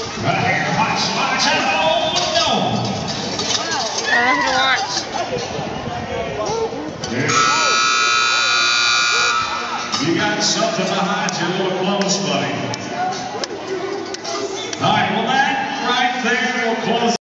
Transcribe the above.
Right here, watch, watch out. Oh, no. I love to watch. Yeah. You got something behind you a little close, buddy.